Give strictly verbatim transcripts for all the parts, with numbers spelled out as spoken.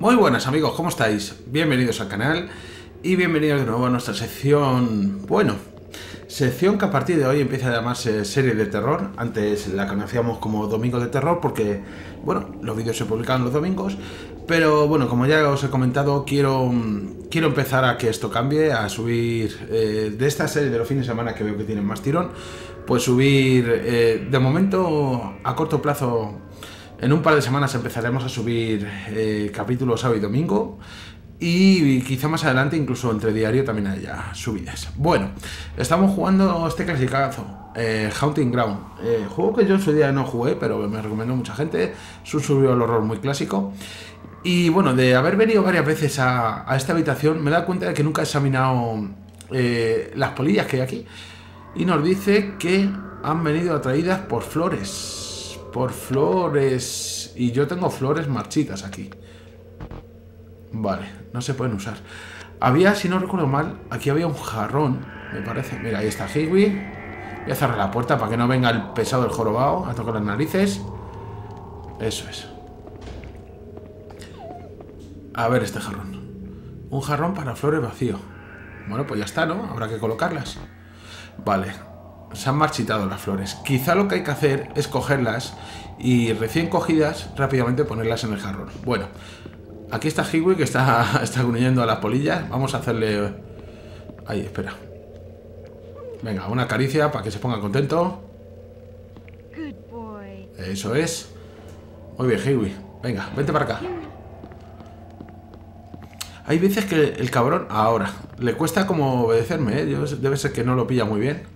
Muy buenas amigos, ¿cómo estáis? Bienvenidos al canal y bienvenidos de nuevo a nuestra sección, bueno, sección que a partir de hoy empieza a llamarse serie de terror. Antes la conocíamos como Domingo de Terror porque, bueno, los vídeos se publicaban los domingos, pero bueno, como ya os he comentado, quiero, quiero empezar a que esto cambie, a subir eh, de esta serie de los fines de semana que veo que tienen más tirón, pues subir eh, de momento a corto plazo. En un par de semanas empezaremos a subir eh, capítulos sábado y domingo. Y quizá más adelante, incluso entre diario, también haya subidas. Bueno, estamos jugando este clasicazo, eh, Haunting Ground. Eh, juego que yo en su día no jugué, pero me recomendó mucha gente. Es un survival horror muy clásico. Y bueno, de haber venido varias veces a, a esta habitación, me he dado cuenta de que nunca he examinado eh, las polillas que hay aquí. Y nos dice que han venido atraídas por flores. Por flores. Y yo tengo flores marchitas aquí. Vale, no se pueden usar. Había, si no recuerdo mal, aquí había un jarrón, me parece. Mira, ahí está Hiwi. Voy a cerrar la puerta para que no venga el pesado del jorobado a tocar las narices. Eso es. A ver este jarrón. Un jarrón para flores vacío. Bueno, pues ya está, ¿no? Habrá que colocarlas. Vale. Se han marchitado las flores. Quizá lo que hay que hacer es cogerlas y recién cogidas rápidamente ponerlas en el jarrón. Bueno, aquí está Hiwi que está, está gruñendo a las polillas. Vamos a hacerle... Ahí, espera. Venga, una caricia para que se ponga contento. Eso es. Muy bien, Hiwi. Venga, vente para acá. Hay veces que el cabrón... Ahora, le cuesta como obedecerme, ¿eh? Yo, debe ser que no lo pilla muy bien.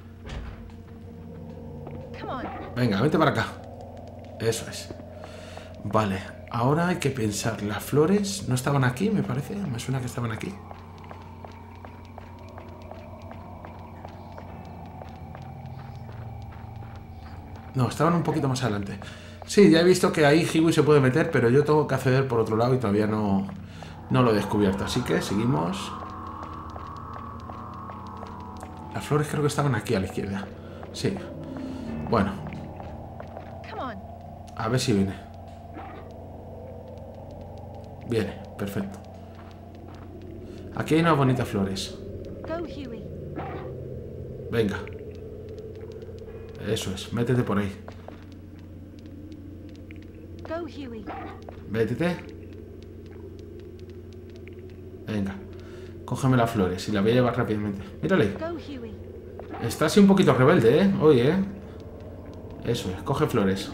Venga, vente para acá. Eso es. Vale, ahora hay que pensar. Las flores no estaban aquí, me parece. Me suena que estaban aquí. No, estaban un poquito más adelante. Sí, ya he visto que ahí Hiwi se puede meter, pero yo tengo que acceder por otro lado y todavía no, no lo he descubierto. Así que seguimos. Las flores creo que estaban aquí a la izquierda. Sí. Bueno. A ver si viene. Viene, perfecto. Aquí hay unas bonitas flores. Venga. Eso es, métete por ahí. Métete. Venga. Cógeme las flores y las voy a llevar rápidamente. Mírale. Está así un poquito rebelde, ¿eh? Hoy, ¿eh? Eso es, coge flores.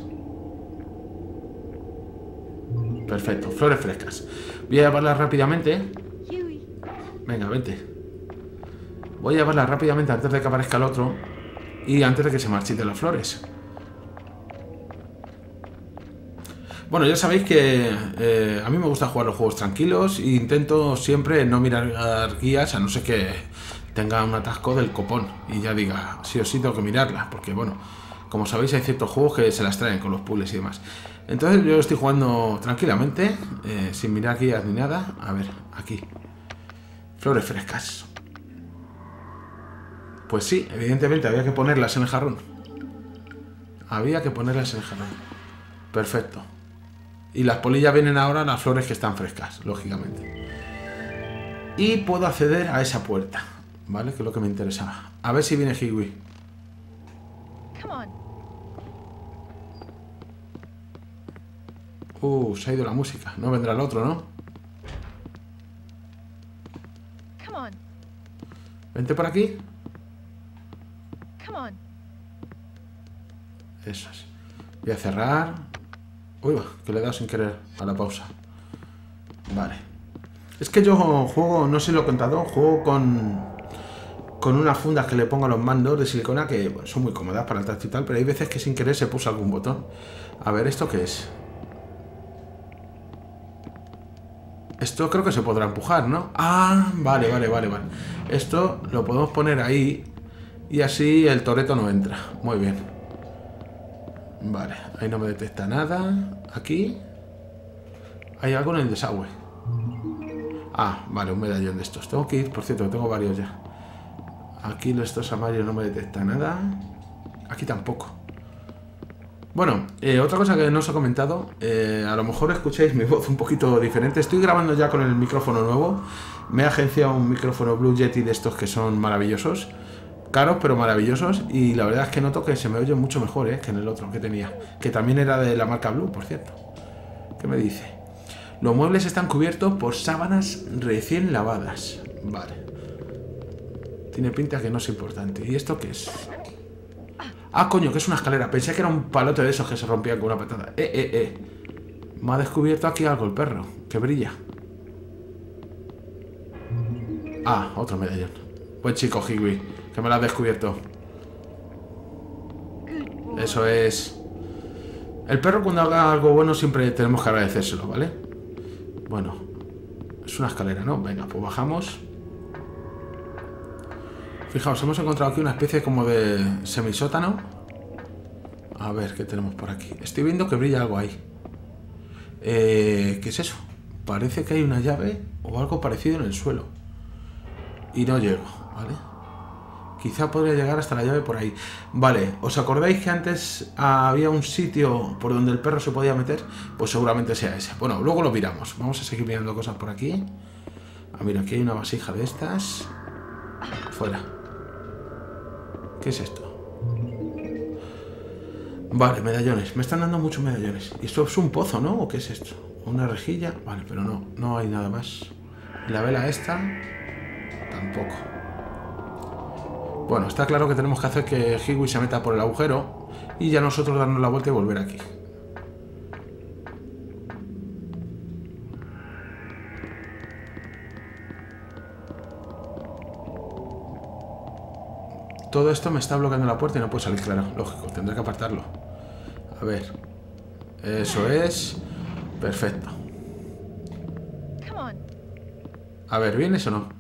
Perfecto, flores frescas. Voy a llevarlas rápidamente. Venga, vente. Voy a llevarlas rápidamente antes de que aparezca el otro. Y antes de que se marchiten las flores. Bueno, ya sabéis que eh, a mí me gusta jugar los juegos tranquilos. E intento siempre no mirar guías, a no ser que tenga un atasco del copón y ya diga, sí o sí tengo que mirarlas. Porque bueno, como sabéis hay ciertos juegos que se las traen con los puzzles y demás. Entonces yo estoy jugando tranquilamente, eh, sin mirar guías ni nada. A ver, aquí. Flores frescas. Pues sí, evidentemente había que ponerlas en el jarrón. Había que ponerlas en el jarrón. Perfecto. Y las polillas vienen ahora a las flores que están frescas, lógicamente. Y puedo acceder a esa puerta, ¿vale? Que es lo que me interesaba. A ver si viene Hiwi. Uh, se ha ido la música. No vendrá el otro, ¿no? Vente por aquí. Eso es. Voy a cerrar. Uy, va, que le he dado sin querer a la pausa. Vale. Es que yo juego, no sé si lo he contado, juego con con unas fundas que le pongo a los mandos de silicona que bueno, son muy cómodas para el tacto y tal, pero hay veces que sin querer se puso algún botón. A ver, ¿esto qué es? Esto creo que se podrá empujar, ¿no? Ah, vale, vale, vale, vale. Esto lo podemos poner ahí y así el toreto no entra. Muy bien. Vale, ahí no me detecta nada. Aquí hay algo en el desagüe. Ah, vale, un medallón de estos. Tengo que ir, por cierto, tengo varios ya. Aquí estos amarillos no me detecta nada. Aquí tampoco. Bueno, eh, otra cosa que no os he comentado, eh, a lo mejor escucháis mi voz un poquito diferente. Estoy grabando ya con el micrófono nuevo. Me he agenciado un micrófono Blue Yeti de estos que son maravillosos. Caros, pero maravillosos. Y la verdad es que noto que se me oye mucho mejor eh, que en el otro que tenía. Que también era de la marca Blue, por cierto. ¿Qué me dice? Los muebles están cubiertos por sábanas recién lavadas. Vale. Tiene pinta que no es importante. ¿Y esto qué es? Ah, coño, que es una escalera. Pensé que era un palote de esos que se rompían con una patada. Eh, eh, eh. Me ha descubierto aquí algo el perro. Que brilla. Ah, otro medallón. Buen chico, Higby. Que me lo has descubierto. Eso es. El perro cuando haga algo bueno siempre tenemos que agradecérselo, ¿vale? Bueno. Es una escalera, ¿no? Venga, pues bajamos. Fijaos, hemos encontrado aquí una especie como de semisótano. A ver, ¿qué tenemos por aquí? Estoy viendo que brilla algo ahí. Eh, ¿Qué es eso? Parece que hay una llave o algo parecido en el suelo. Y no llego, ¿vale? Quizá podría llegar hasta la llave por ahí. Vale, ¿os acordáis que antes había un sitio por donde el perro se podía meter? Pues seguramente sea ese. Bueno, luego lo miramos. Vamos a seguir mirando cosas por aquí. Ah, mira, aquí hay una vasija de estas. Fuera. ¿Qué es esto? Vale, medallones. Me están dando muchos medallones. ¿Y esto es un pozo, no? ¿O qué es esto? ¿Una rejilla? Vale, pero no. No hay nada más. La vela esta... Tampoco. Bueno, está claro que tenemos que hacer que Higby se meta por el agujero y ya nosotros darnos la vuelta y volver aquí. Todo esto me está bloqueando la puerta y no puedo salir, claro. Lógico, tendré que apartarlo. A ver. Eso es. Perfecto. A ver, ¿vienes o no?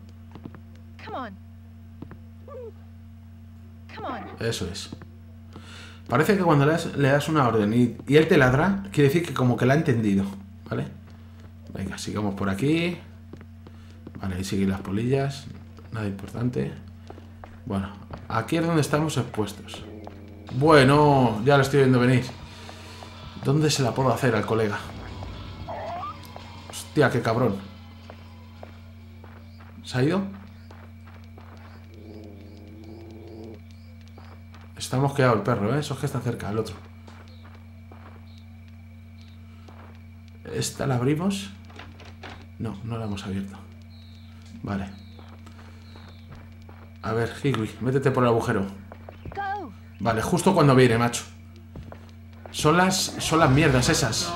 Eso es. Parece que cuando le das, le das una orden y, y él te ladra, quiere decir que como que la ha entendido, ¿vale? Venga, sigamos por aquí. Vale, ahí siguen las polillas. Nada importante. Bueno, aquí es donde estamos expuestos. Bueno, ya lo estoy viendo venir. ¿Dónde se la puedo hacer al colega? Hostia, qué cabrón. ¿Se ha ido? Está mosqueado el perro, ¿eh? Eso es que está cerca, el otro. ¿Esta la abrimos? No, no la hemos abierto. Vale. A ver, Higby, métete por el agujero. Vale, justo cuando viene, macho. Son las, son las mierdas esas.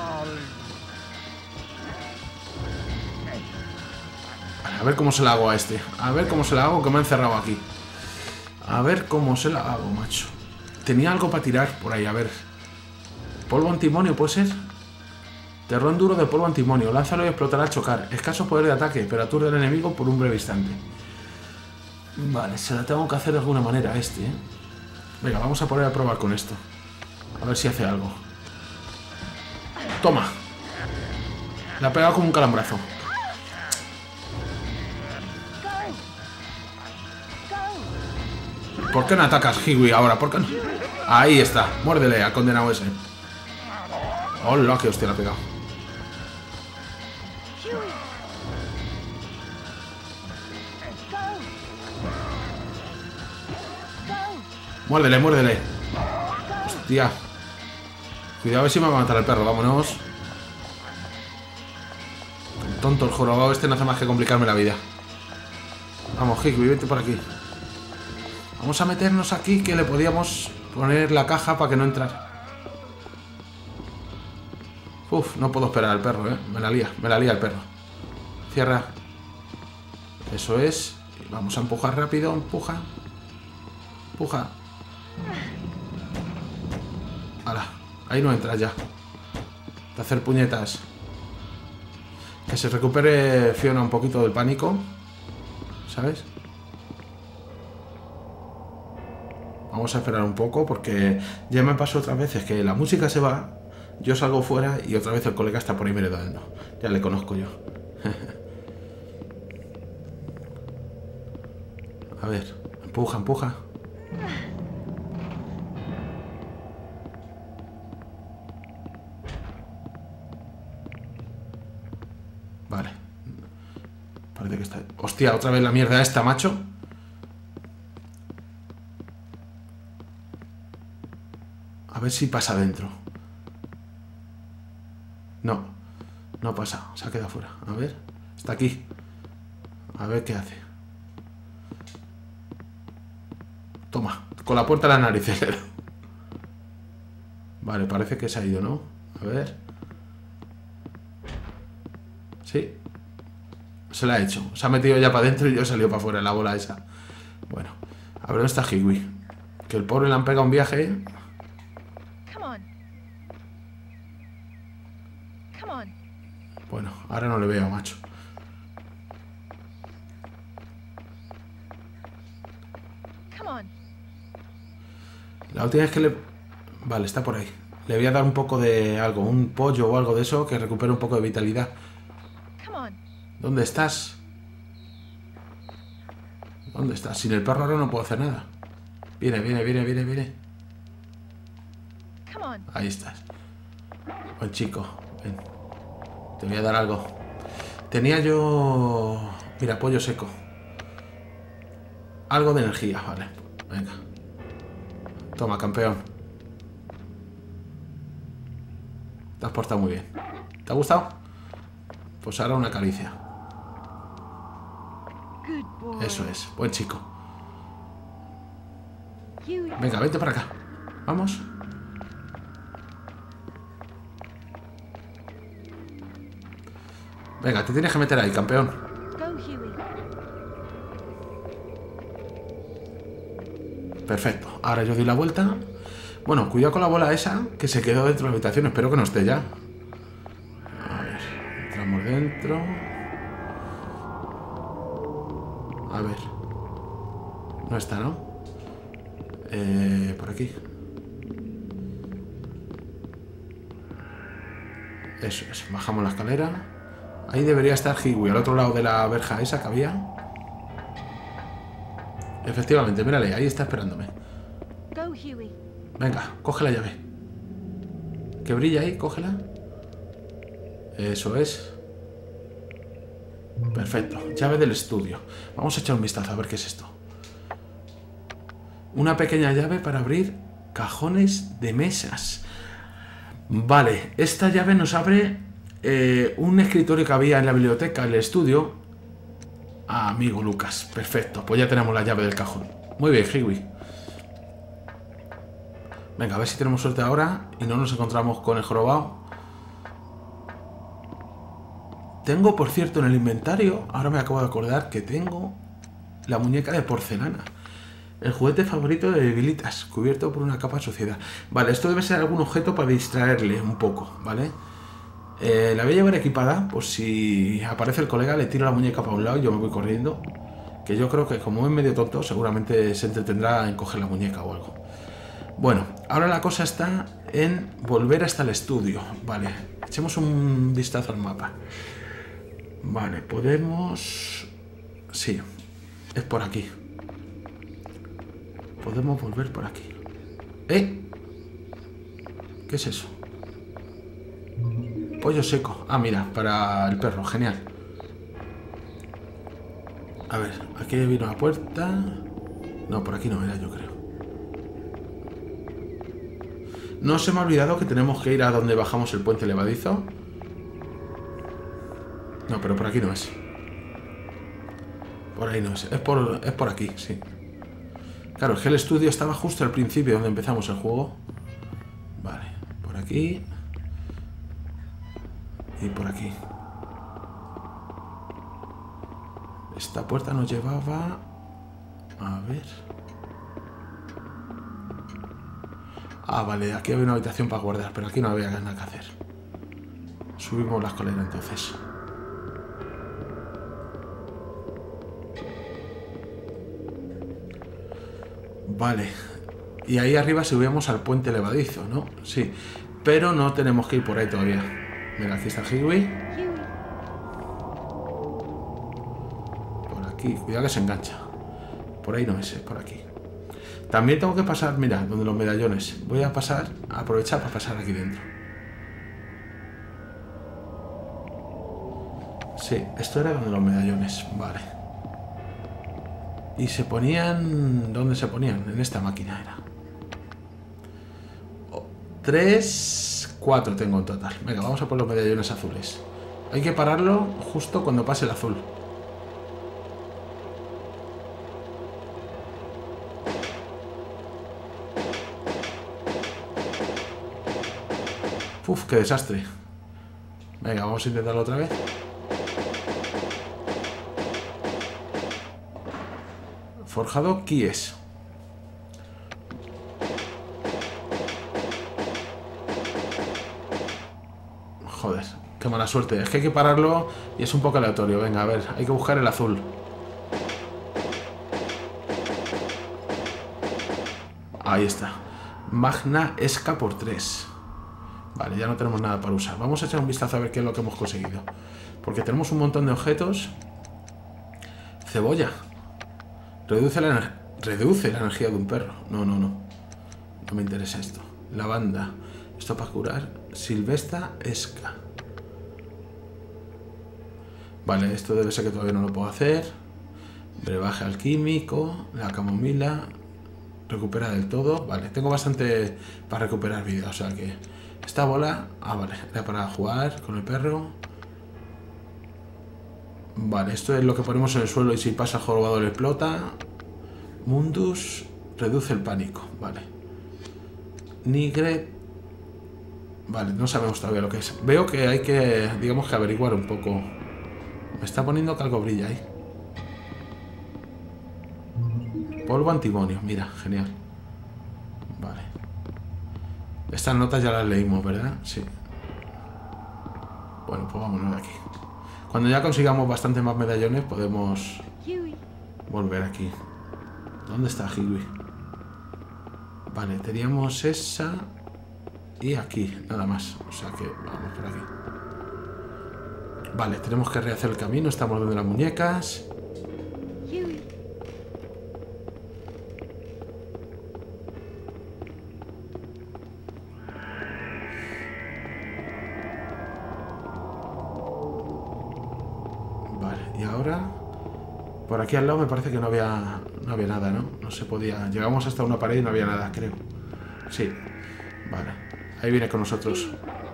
Vale, a ver cómo se la hago a este. A ver cómo se la hago, que me ha encerrado aquí. A ver cómo se la hago, macho. Tenía algo para tirar por ahí, a ver. Polvo antimonio, ¿puede ser? Terrón duro de polvo antimonio. Lánzalo y explotará al chocar. Escaso poder de ataque, pero aturde al enemigo por un breve instante. Vale, se la tengo que hacer de alguna manera a este, ¿eh? Venga, vamos a poner a probar con esto. A ver si hace algo. Toma. Le ha pegado como un calambrazo. ¿Por qué no atacas, Higby, ahora? ¿Por qué no? Ahí está. Muérdele al condenado ese. Hola, que hostia le ha pegado. Muérdele, muérdele. Hostia. Cuidado a ver si me va a matar el perro. Vámonos. Tonto el jorobado este no hace más que complicarme la vida. Vamos, Higby, vete por aquí. Vamos a meternos aquí, que le podíamos poner la caja para que no entrara. Uf, no puedo esperar al perro, ¿eh? Me la lía, me la lía el perro. Cierra. Eso es. Vamos a empujar rápido, empuja. Empuja. Hala, ahí no entras ya. De hacer puñetas. Que se recupere Fiona un poquito del pánico. ¿Sabes? Vamos a esperar un poco porque ya me pasó otras veces que la música se va, yo salgo fuera y otra vez el colega está por ahí meredando. Ya le conozco yo. A ver, empuja, empuja. Vale. Parece que está... Hostia, otra vez la mierda esta, macho. A ver si pasa adentro. No. No pasa. Se ha quedado fuera. A ver. Está aquí. A ver qué hace. Toma. Con la puerta a la nariz. Vale, parece que se ha ido, ¿no? A ver. Sí. Se la ha hecho. Se ha metido ya para adentro y yo he salido para afuera la bola esa. Bueno. A ver dónde está Hiwi. Que el pobre le han pegado un viaje. Bueno, ahora no le veo, macho. La última vez que le... Vale, está por ahí. Le voy a dar un poco de algo, un pollo o algo de eso que recupere un poco de vitalidad. ¿Dónde estás? ¿Dónde estás? Sin el perro ahora no puedo hacer nada. Viene, viene, viene, viene, viene. Ahí estás. Buen chico. Ven. Te voy a dar algo. Tenía yo... Mira, pollo seco. Algo de energía, vale. Venga. Toma, campeón. Te has portado muy bien. ¿Te ha gustado? Pues ahora una caricia. Eso es, buen chico. Venga, vente para acá. Vamos. Venga, te tienes que meter ahí, campeón. Perfecto. Ahora yo doy la vuelta. Bueno, cuidado con la bola esa que se quedó dentro de la habitación. Espero que no esté ya. A ver, entramos dentro. A ver. No está, ¿no? Eh, por aquí. Eso es. Bajamos la escalera. Ahí debería estar Hiwi, al otro lado de la verja esa que había. Efectivamente, mírale, ahí está esperándome. Venga, coge la llave. Que brilla ahí, cógela. Eso es. Perfecto, llave del estudio. Vamos a echar un vistazo a ver qué es esto. Una pequeña llave para abrir cajones de mesas. Vale, esta llave nos abre eh, un escritorio que había en la biblioteca, el estudio. Ah, amigo Lucas, perfecto. Pues ya tenemos la llave del cajón. Muy bien, Hiwi. Venga, a ver si tenemos suerte ahora y no nos encontramos con el jorobado. Tengo, por cierto, en el inventario, ahora me acabo de acordar que tengo la muñeca de porcelana. El juguete favorito de Debilitas, cubierto por una capa de suciedad. Vale, esto debe ser algún objeto para distraerle un poco, ¿vale? Eh, la voy a llevar equipada, por si aparece el colega, le tiro la muñeca para un lado y yo me voy corriendo. Que yo creo que como es medio tonto, seguramente se entretendrá en coger la muñeca o algo. Bueno, ahora la cosa está en volver hasta el estudio. Vale, echemos un vistazo al mapa. Vale, podemos... Sí, es por aquí. Podemos volver por aquí. ¿Eh? ¿Qué es eso? Pollo seco. Ah, mira, para el perro, genial. A ver, aquí vino la puerta. No, por aquí no era, yo creo. No se me ha olvidado que tenemos que ir a donde bajamos el puente levadizo. No, pero por aquí no es. Por ahí no es. Es por, es por aquí, sí. Claro, es que el estudio estaba justo al principio donde empezamos el juego. Vale, por aquí. Y por aquí. Esta puerta nos llevaba... A ver... Ah, vale, aquí había una habitación para guardar, pero aquí no había nada que hacer. Subimos la escalera entonces. Vale. Y ahí arriba subíamos al puente levadizo, ¿no? Sí. Pero no tenemos que ir por ahí todavía. Mira, aquí está Hiwi. Por aquí. Cuidado que se engancha. Por ahí no es, es por aquí. También tengo que pasar, mira, donde los medallones. Voy a pasar, a aprovechar para pasar aquí dentro. Sí, esto era donde los medallones. Vale. Y se ponían... ¿Dónde se ponían? En esta máquina era. Oh, tres... Cuatro tengo en total. Venga, vamos a por los medallones azules. Hay que pararlo justo cuando pase el azul. Uf, qué desastre. Venga, vamos a intentarlo otra vez. Forjado Kies. Joder, qué mala suerte. Es que hay que pararlo y es un poco aleatorio. Venga, a ver, hay que buscar el azul. Ahí está. Magna Esca por tres. Vale, ya no tenemos nada para usar. Vamos a echar un vistazo a ver qué es lo que hemos conseguido. Porque tenemos un montón de objetos. Cebolla. Reduce la, reduce la energía de un perro. No, no, no. No me interesa esto. Lavanda. Esto para curar. Silvestra Esca. Vale, esto debe ser que todavía no lo puedo hacer. Brebaje alquímico. La camomila. Recupera del todo. Vale, tengo bastante para recuperar vida. O sea que... Esta bola... Ah, vale. Era para jugar con el perro. Vale, esto es lo que ponemos en el suelo y si pasa el jorobado explota. Mundus reduce el pánico. Vale. Nigre. Vale, no sabemos todavía lo que es. Veo que hay que, digamos que averiguar un poco. Me está poniendo que algo brilla ahí. Polvo antimonio, mira, genial. Vale. Estas notas ya las leímos, ¿verdad? Sí. Bueno, pues vámonos de aquí. Cuando ya consigamos bastantes más medallones podemos volver aquí. ¿Dónde está Hiwi? Vale, teníamos esa y aquí, nada más. O sea que vamos por aquí. Vale, tenemos que rehacer el camino. Estamos donde las muñecas. Y ahora, por aquí al lado me parece que no había, no había nada, ¿no? No se podía... Llegamos hasta una pared y no había nada, creo. Sí. Vale. Ahí viene con nosotros.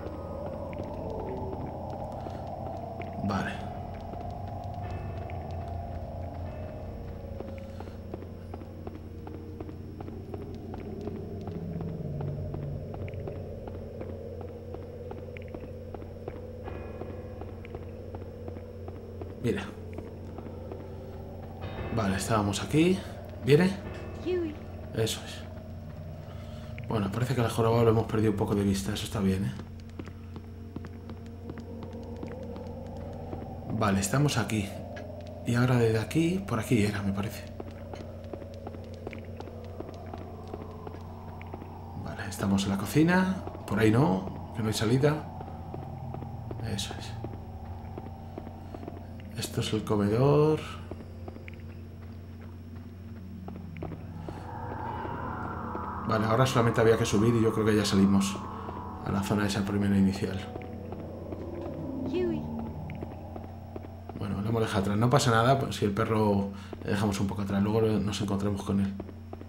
Vale. Mira. Vale, estábamos aquí. ¿Viene? Eso es. Bueno, parece que al jorobado lo hemos perdido un poco de vista. Eso está bien, ¿eh? Vale, estamos aquí. Y ahora desde aquí, por aquí era, me parece. Vale, estamos en la cocina. Por ahí no, que no hay salida. Eso es. Esto es el comedor. Vale, ahora solamente había que subir y yo creo que ya salimos a la zona esa primera inicial. Bueno, lo hemos dejado atrás. No pasa nada pues, si el perro le dejamos un poco atrás. Luego nos encontremos con él.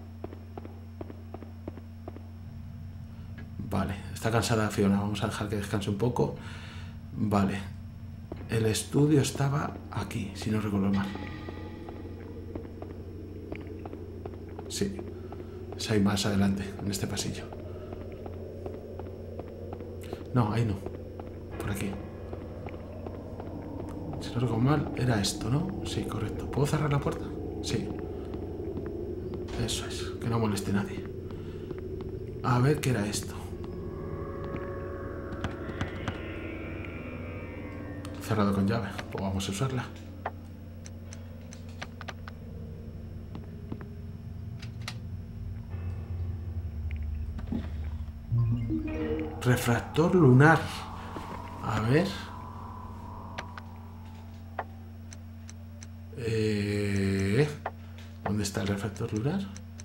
Vale, está cansada Fiona. Vamos a dejar que descanse un poco. Vale. El estudio estaba aquí, si no recuerdo mal. Sí. Es ahí más adelante, en este pasillo. No, ahí no. Por aquí. Si no recuerdo mal, era esto, ¿no? Sí, correcto. ¿Puedo cerrar la puerta? Sí. Eso es, que no moleste a nadie. A ver qué era esto. Cerrado con llave. Pues vamos a usarla. Refractor lunar. A ver. Eh, ¿Dónde está el refractor lunar?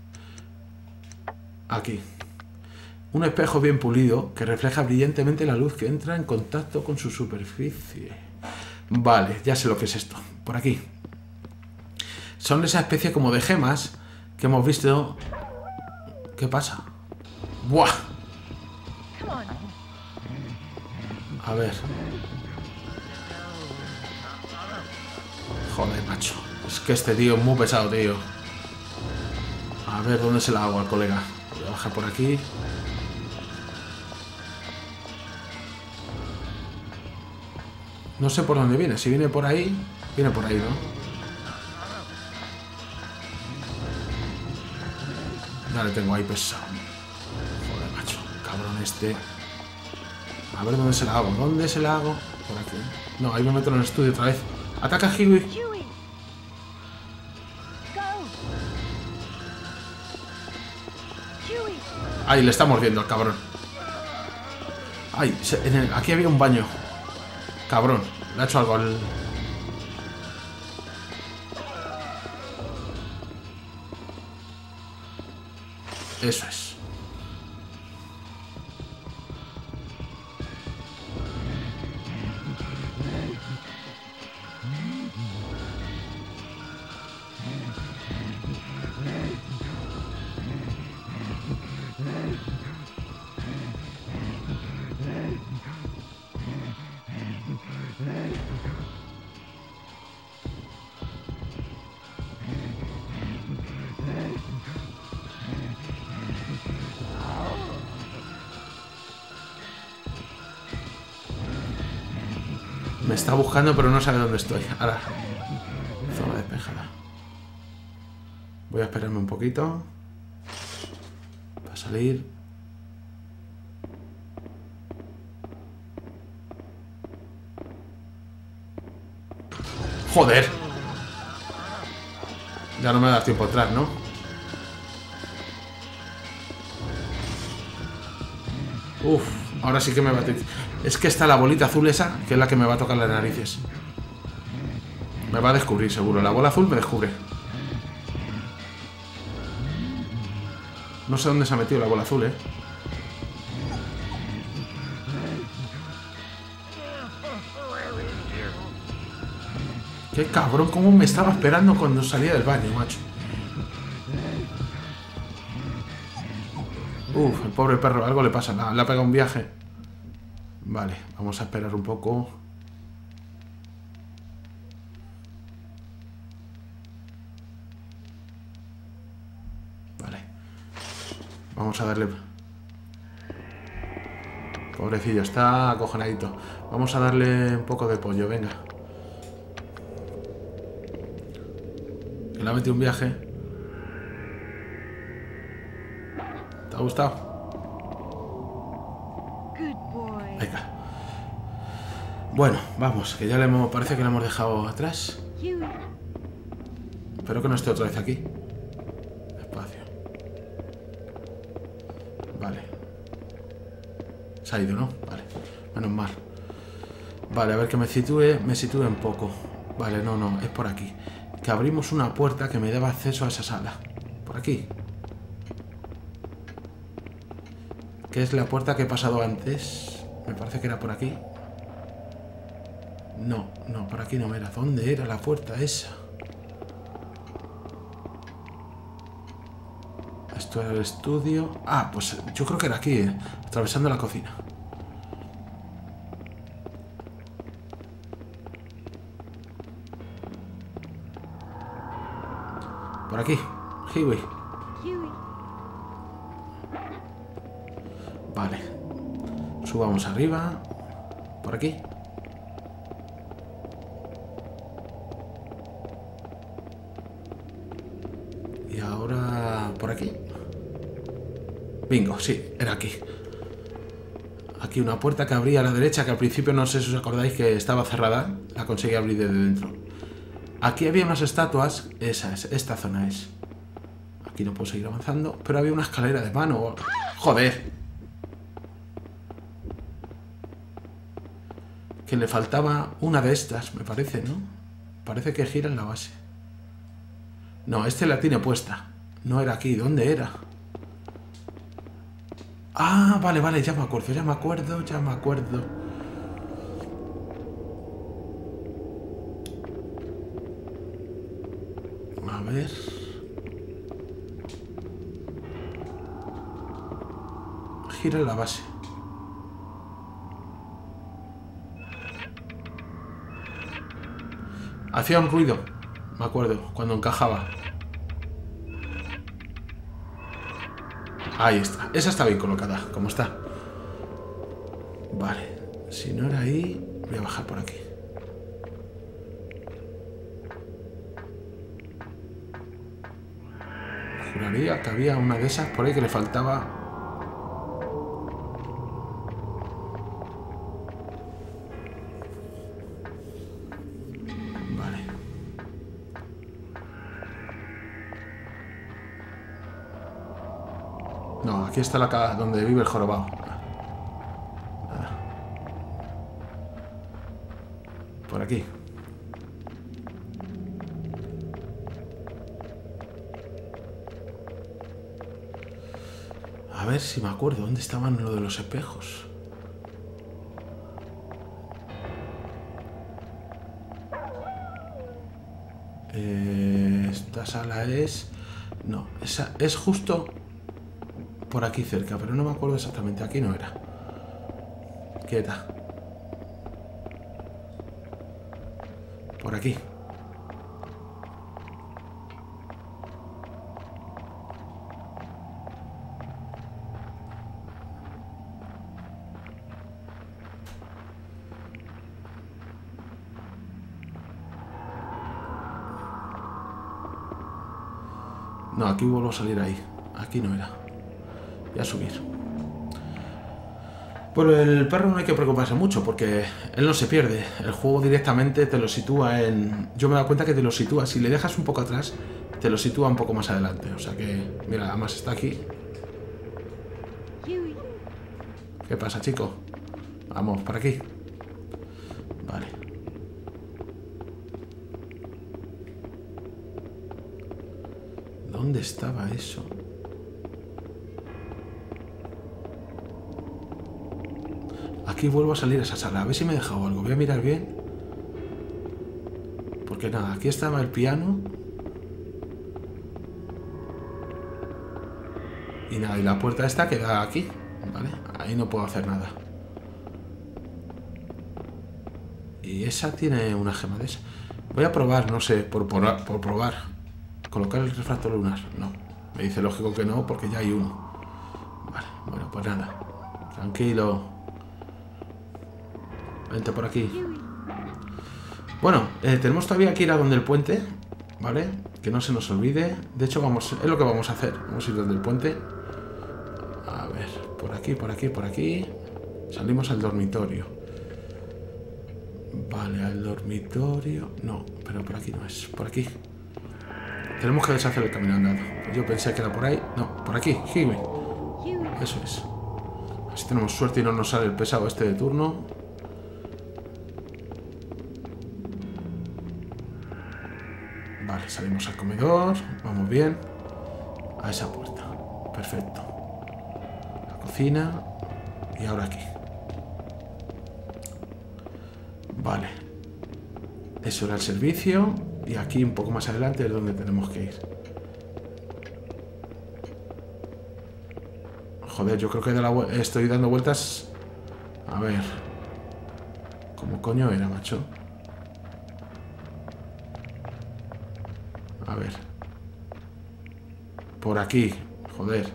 Aquí. Un espejo bien pulido que refleja brillantemente la luz que entra en contacto con su superficie. Vale, ya sé lo que es esto. Por aquí. Son esa especie como de gemas que hemos visto. ¿Qué pasa? ¡Buah! A ver. Joder, macho. Es que este tío es muy pesado, tío. A ver, ¿dónde se la hago al colega? Voy a bajar por aquí. No sé por dónde viene. Si viene por ahí, viene por ahí, ¿no? Ya le tengo ahí pesado. Joder, macho. Cabrón este. A ver dónde se la hago. ¿Dónde se la hago? Por aquí. No, ahí me meto en el estudio otra vez. ¡Ataca, Hiwi! Ahí, le está mordiendo al cabrón. Ay, se, en el, aquí había un baño. Cabrón, le ha hecho algo al... Eso es. Me está buscando, pero no sabe dónde estoy. Ahora. Zona despejada. Voy a esperarme un poquito. Para salir. ¡Joder! Ya no me da tiempo atrás, ¿no? Uf, ahora sí que me va a... Es que está la bolita azul esa, que es la que me va a tocar las narices. Me va a descubrir, seguro. La bola azul me descubre. No sé dónde se ha metido la bola azul, ¿eh? Qué cabrón, cómo me estaba esperando cuando salía del baño, macho. Uf, el pobre perro, algo le pasa. Le ha pegado un viaje. Vale, vamos a esperar un poco. Vale. Vamos a darle... Pobrecillo, está acojonadito. Vamos a darle un poco de pollo, venga. Que le ha metido un viaje. ¿Te ha gustado? Venga. Bueno, vamos, que ya le hemos... Parece que le hemos dejado atrás. Espero que no esté otra vez aquí. Despacio. Vale. Se ha ido, ¿no? Vale. Menos mal. Vale, a ver que me sitúe. Me sitúe un poco. Vale, no, no, es por aquí. Que abrimos una puerta que me daba acceso a esa sala. Por aquí. Que es la puerta que he pasado antes. Me parece que era por aquí. No, no, por aquí no era. ¿Dónde era la puerta esa? Esto era el estudio. Ah, pues yo creo que era aquí, ¿eh? Atravesando la cocina. Por aquí. Hiwi. Vale. Subamos arriba. Por aquí. Y ahora... por aquí. Bingo, sí, era aquí. Aquí una puerta que abría a la derecha, que al principio no sé si os acordáis que estaba cerrada. La conseguí abrir desde dentro. Aquí había unas estatuas. Esa es, esta zona es. Aquí no puedo seguir avanzando. Pero había una escalera de mano. ¡Joder! Que le faltaba una de estas, me parece, ¿no? Parece que gira en la base. No, este la tiene puesta. No era aquí, ¿dónde era? Ah, vale, vale, ya me acuerdo, ya me acuerdo, ya me acuerdo. ver. Gira la base. Hacía un ruido, me acuerdo, cuando encajaba. Ahí está. Esa está bien colocada, como está. Vale. Si no era ahí, voy a bajar por aquí. Juraría que había una de esas por ahí que le faltaba. Vale. No, aquí está la casa donde vive el jorobado. Por aquí. A ver si me acuerdo dónde estaban lo de los espejos. Eh, esta sala es... No, esa es justo por aquí cerca, pero no me acuerdo exactamente. Aquí no era. Quieta. Por aquí. No, aquí vuelvo a salir ahí. Aquí no era. Voy a subir. Por el perro no hay que preocuparse mucho porque él no se pierde. El juego directamente te lo sitúa en... Yo me he dado cuenta que te lo sitúa. Si le dejas un poco atrás, te lo sitúa un poco más adelante. O sea que, mira, además está aquí. ¿Qué pasa, chico? Vamos, por aquí. Vale. ¿Dónde estaba eso? Aquí vuelvo a salir a esa sala. A ver si me he dejado algo. Voy a mirar bien. Porque nada, aquí estaba el piano. Y nada, y la puerta esta queda aquí. ¿Vale? Ahí no puedo hacer nada. Y esa tiene una gema de esa. Voy a probar, no sé, por, por, por probar. ¿Colocar el refractor lunar? No. Me dice lógico que no, porque ya hay uno. Vale, bueno, pues nada. Tranquilo. Vente por aquí. Bueno, eh, tenemos todavía que ir a donde el puente, ¿vale? Que no se nos olvide. De hecho, vamos, es lo que vamos a hacer. Vamos a ir donde el puente. A ver, por aquí, por aquí, por aquí. Salimos al dormitorio. Vale, al dormitorio. No, pero por aquí no es. Por aquí. Tenemos que deshacer el camino andado. Yo pensé que era por ahí. No, por aquí, Hiwi. Eso es. Así tenemos suerte y no nos sale el pesado este de turno. Vale, salimos al comedor. Vamos bien. A esa puerta. Perfecto. La cocina. Y ahora aquí. Vale. Eso era el servicio. Y aquí un poco más adelante es donde tenemos que ir. Joder, yo creo que de la estoy dando vueltas. A ver. ¿Cómo coño era, macho? A ver. Por aquí. Joder.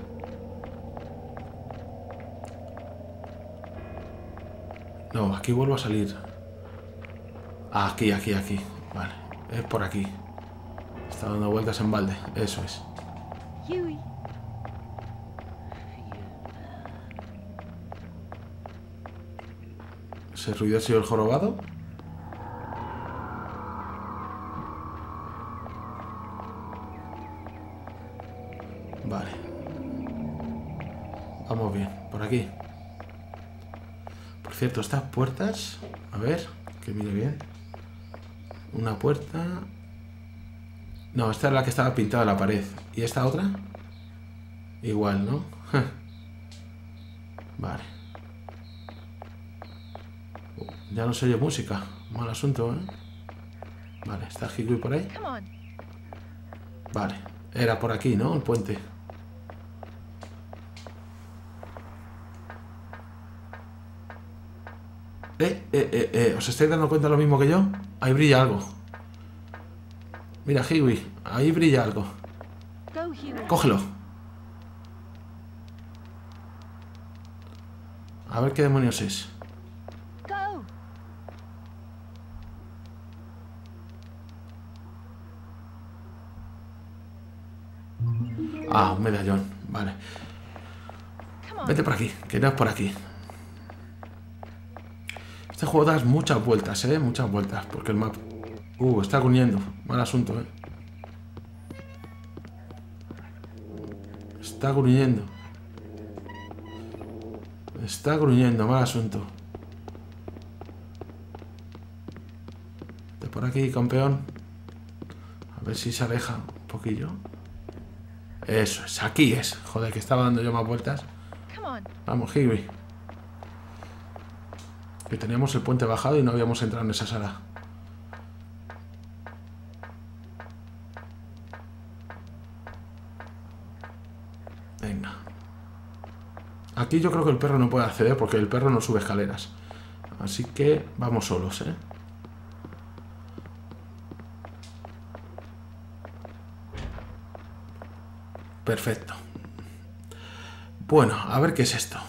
No, aquí vuelvo a salir. Aquí, aquí, aquí. Vale. Es por aquí. Está dando vueltas en balde. Eso es. ¿Ese ruido ha sido el jorobado? Vale. Vamos bien. Por aquí. Por cierto, estas puertas... A ver, que mire bien. Una puerta... No, esta es la que estaba pintada en la pared. ¿Y esta otra? Igual, ¿no? Vale. Ya no se oye música. Mal asunto, ¿eh? Vale, ¿está Hiwi por ahí? Vale, era por aquí, ¿no? El puente. Eh, eh, eh, eh, ¿os estáis dando cuenta lo mismo que yo? Ahí brilla algo. Mira, Hiwi, ahí brilla algo. Cógelo. A ver qué demonios es. Ah, un medallón. Vale. Vete por aquí, que no es por aquí. Este juego da muchas vueltas, ¿eh? Muchas vueltas, porque el mapa... Uh, está gruñendo. Mal asunto, ¿eh? Está gruñendo. Está gruñendo, mal asunto. De por aquí, campeón. A ver si se aleja un poquillo. Eso es, aquí es. Joder, que estaba dando yo más vueltas. Vamos, Higby. Que teníamos el puente bajado y no habíamos entrado en esa sala. Venga. Aquí yo creo que el perro no puede acceder porque el perro no sube escaleras. Así que vamos solos, ¿eh? Perfecto. Bueno, a ver qué es esto.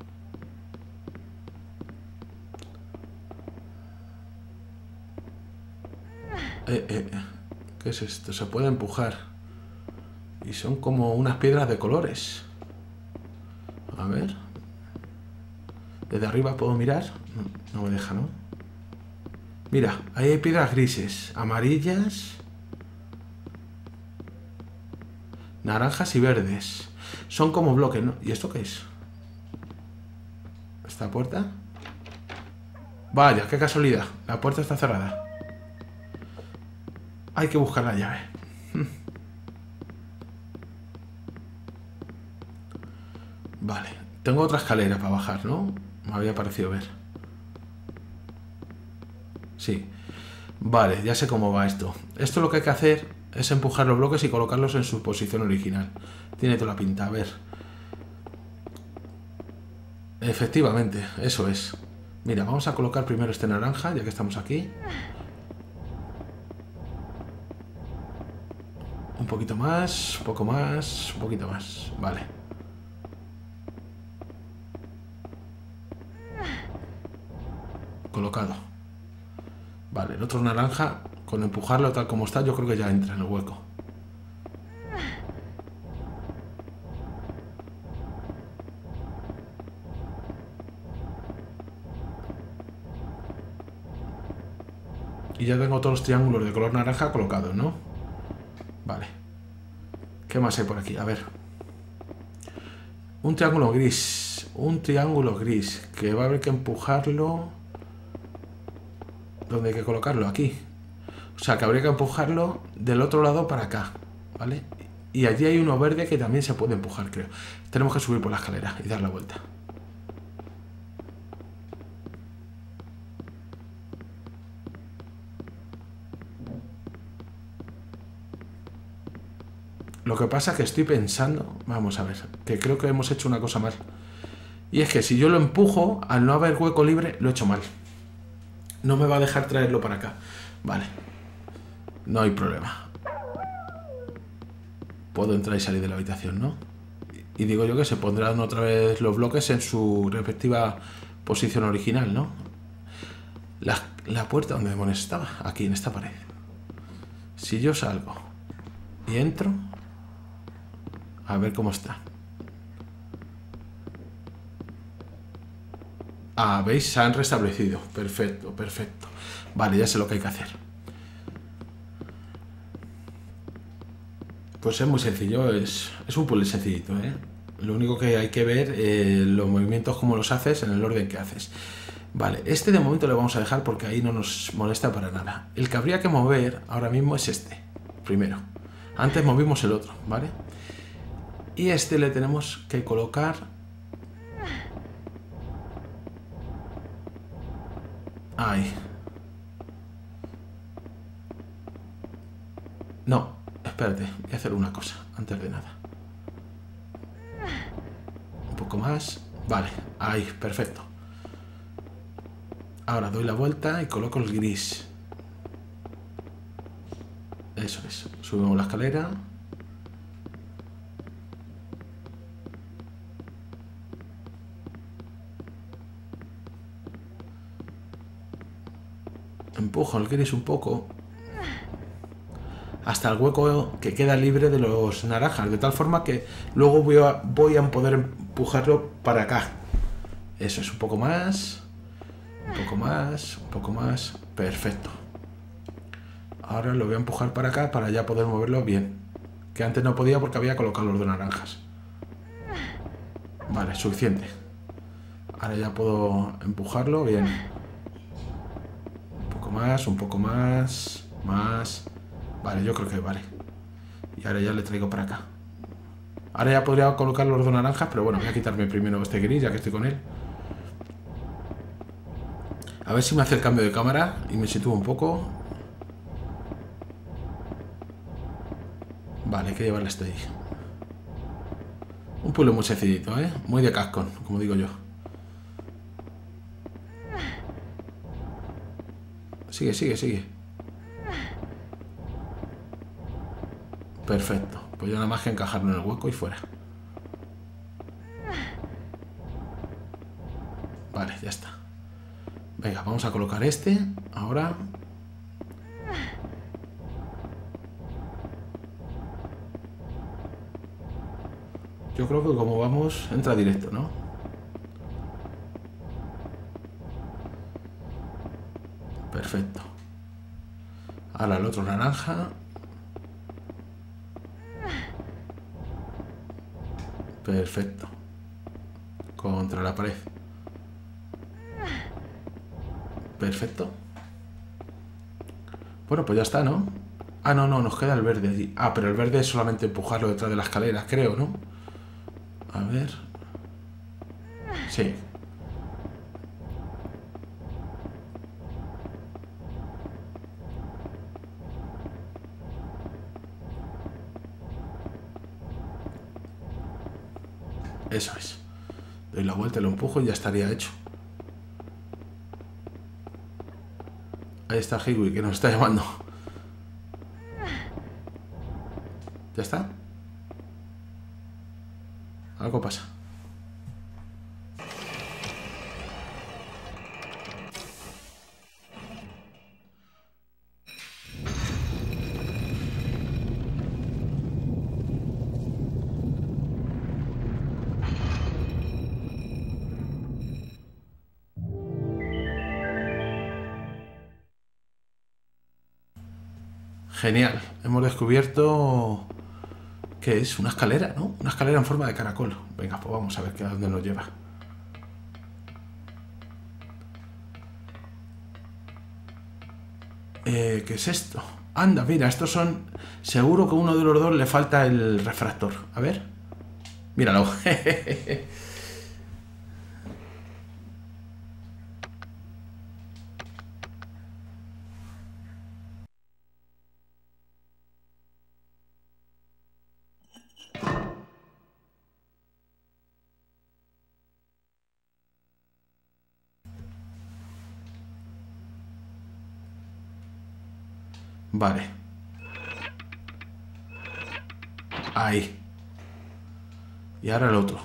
Eh, eh, eh. ¿Qué es esto? Se puede empujar. Y son como unas piedras de colores. A ver. Desde arriba puedo mirar. No, no me deja, ¿no? Mira, ahí hay piedras grises, amarillas, naranjas y verdes. Son como bloques, ¿no? ¿Y esto qué es? ¿Esta puerta? Vaya, qué casualidad. La puerta está cerrada. Hay que buscar la llave. Vale. Tengo otra escalera para bajar, ¿no? Me había parecido ver. Sí. Vale, ya sé cómo va esto. Esto lo que hay que hacer es empujar los bloques y colocarlos en su posición original. Tiene toda la pinta, a ver. Efectivamente, eso es. Mira, vamos a colocar primero este naranja, ya que estamos aquí. Un poquito más, un poco más, un poquito más. Vale. Colocado. Vale, el otro naranja, con empujarlo tal como está, yo creo que ya entra en el hueco. Y ya tengo todos los triángulos de color naranja colocados, ¿no? Vale. ¿Qué más hay por aquí? A ver. Un triángulo gris. Un triángulo gris. Que va a haber que empujarlo... ¿Dónde hay que colocarlo? Aquí. O sea, que habría que empujarlo del otro lado para acá. ¿Vale? Y allí hay uno verde que también se puede empujar, creo. Tenemos que subir por la escalera y dar la vuelta. Lo que pasa es que estoy pensando... Vamos a ver, que creo que hemos hecho una cosa mal. Y es que si yo lo empujo, al no haber hueco libre, lo he hecho mal. No me va a dejar traerlo para acá. Vale. No hay problema. Puedo entrar y salir de la habitación, ¿no? Y digo yo que se pondrán otra vez los bloques en su respectiva posición original, ¿no? La, la puerta, ¿dónde demonios estaba? Aquí, en esta pared. Si yo salgo y entro... A ver cómo está. Ah, ¿veis? Se han restablecido. Perfecto, perfecto. Vale, ya sé lo que hay que hacer. Pues es muy sencillo. Es, es un puzzle sencillito, ¿eh? Lo único que hay que ver, eh, los movimientos, cómo los haces, en el orden que haces. Vale, este de momento lo vamos a dejar porque ahí no nos molesta para nada. El que habría que mover ahora mismo es este. Primero. Antes movimos el otro, ¿vale? Y este le tenemos que colocar... Ahí. No, espérate, voy a hacer una cosa antes de nada. Un poco más. Vale, ahí, perfecto. Ahora doy la vuelta y coloco el gris. Eso es. Subimos la escalera. Empujo el gris un poco hasta el hueco que queda libre de los naranjas, de tal forma que luego voy a, voy a poder empujarlo para acá. Eso es, un poco más, un poco más, un poco más. Perfecto. Ahora lo voy a empujar para acá para ya poder moverlo bien, que antes no podía porque había colocado los dos naranjas. Vale, suficiente. Ahora ya puedo empujarlo bien. Un poco más, un poco más, más. Vale, yo creo que vale. Y ahora ya le traigo para acá. Ahora ya podría colocar los dos naranjas, pero bueno, voy a quitarme primero este gris, ya que estoy con él. A ver si me hace el cambio de cámara y me sitúo un poco. Vale, hay que llevarle hasta ahí. Un puzzle muy sencillito, ¿eh? Muy de cascón, como digo yo. Sigue, sigue, sigue. Perfecto. Pues ya nada más que encajarlo en el hueco y fuera. Vale, ya está. Venga, vamos a colocar este. Ahora. Yo creo que como vamos, entra directo, ¿no? Perfecto. Ahora el otro naranja. Perfecto. Contra la pared. Perfecto. Bueno, pues ya está, ¿no? Ah, no, no, nos queda el verde allí. Ah, pero el verde es solamente empujarlo detrás de la escalera, creo, ¿no? A ver. Sí. Eso es. Doy la vuelta, lo empujo y ya estaría hecho. Ahí está Hiwi, que nos está llamando. ¿Ya está? Algo pasa. Genial. Hemos descubierto... ¿Qué es? Una escalera, ¿no? Una escalera en forma de caracol. Venga, pues vamos a ver qué a dónde nos lleva. Eh, ¿qué es esto? Anda, mira, estos son... Seguro que a uno de los dos le falta el refractor. A ver. Míralo. Vale. Ahí. Y ahora el otro.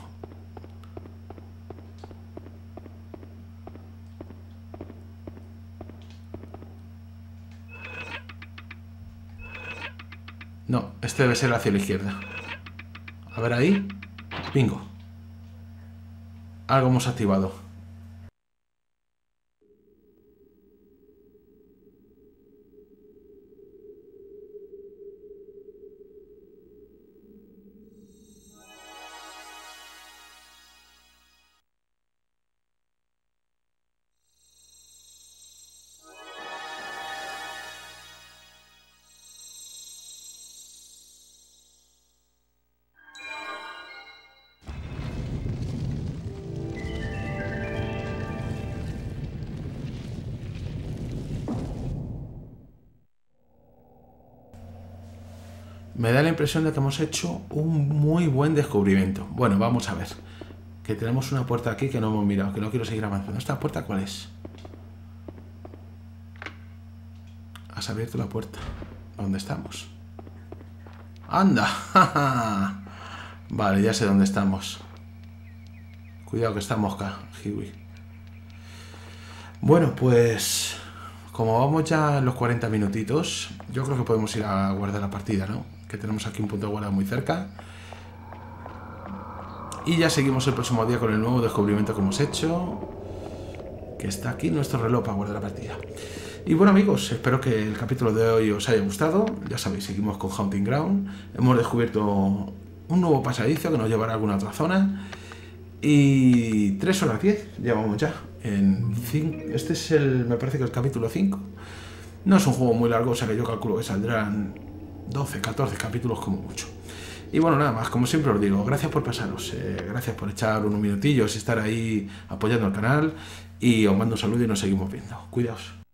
No, este debe ser hacia la izquierda. A ver ahí. Bingo. Algo hemos activado. Me da la impresión de que hemos hecho un muy buen descubrimiento. Bueno, vamos a ver. Que tenemos una puerta aquí que no hemos mirado, que no quiero seguir avanzando. ¿Esta puerta cuál es? Has abierto la puerta. ¿Dónde estamos? ¡Anda! Vale, ya sé dónde estamos. Cuidado que está mosca, Hiwi. Bueno, pues... como vamos ya en los cuarenta minutitos, yo creo que podemos ir a guardar la partida, ¿no? Que tenemos aquí un punto de guarda muy cerca. Y ya seguimos el próximo día con el nuevo descubrimiento que hemos hecho. Que está aquí nuestro reloj para guardar la partida. Y bueno, amigos, espero que el capítulo de hoy os haya gustado. Ya sabéis, seguimos con Hunting Ground. Hemos descubierto un nuevo pasadizo que nos llevará a alguna otra zona. Y tres horas diez llevamos ya. En cinco, este es el, me parece que el capítulo cinco. No es un juego muy largo, o sea que yo calculo que saldrán doce, catorce capítulos como mucho. Y bueno, nada más, como siempre os digo, gracias por pasaros, eh, gracias por echar unos minutillos y estar ahí apoyando el canal. Y os mando un saludo y nos seguimos viendo. Cuidaos.